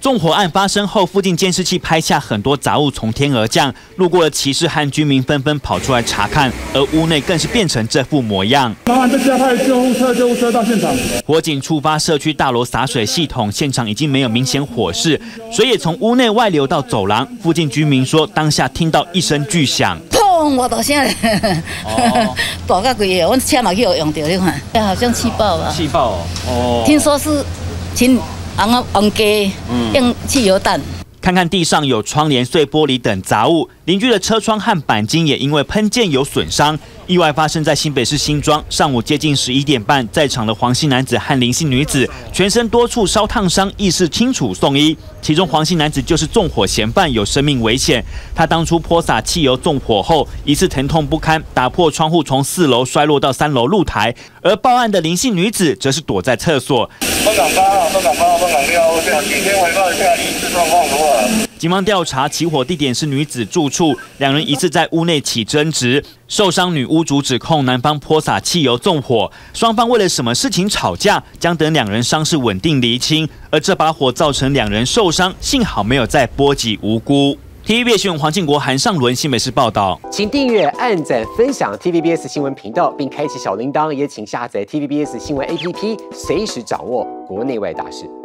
纵火案发生后，附近监视器拍下很多杂物从天而降，路过的骑士和居民纷纷跑出来查看，而屋内更是变成这副模样。 麻烦再加派救护车到现场。 火警触发社区大楼洒水系统，现场已经没有明显火势，水也从屋内外流到走廊。附近居民说，当下听到一声巨响， 砰！我到现在，大到贵个，我车嘛去有用到，你看，好像气爆吧？ 气爆哦！ 听说是请昂给用汽油弹。 看看地上有窗帘、碎玻璃等杂物，邻居的车窗和钣金也因为喷溅有损伤。意外发生在新北市新庄，上午接近11点半，在场的黄姓男子和林姓女子全身多处烧烫伤，意识清楚送医。其中黄姓男子就是纵火嫌犯，有生命危险。他当初泼洒汽油纵火后，疑似疼痛不堪，打破窗户从4楼摔落到3楼露台。而报案的林姓女子则是躲在厕所。 本港8号、本港6号，今天回报一下疑似状况如何？ 警方调查，起火地点是女子住处，两人疑似在屋内起争执。受伤女屋主指控男方泼洒汽油纵火，双方为了什么事情吵架，将等两人伤势稳定厘清。而这把火造成两人受伤，幸好没有再波及无辜。TVBS 新闻黄敬国、韩尚伦新北市报道。 请订阅、按赞、分享 TVBS 新闻频道，并开启小铃铛，也请下载 TVBS 新闻 APP， 随时掌握国内外大事。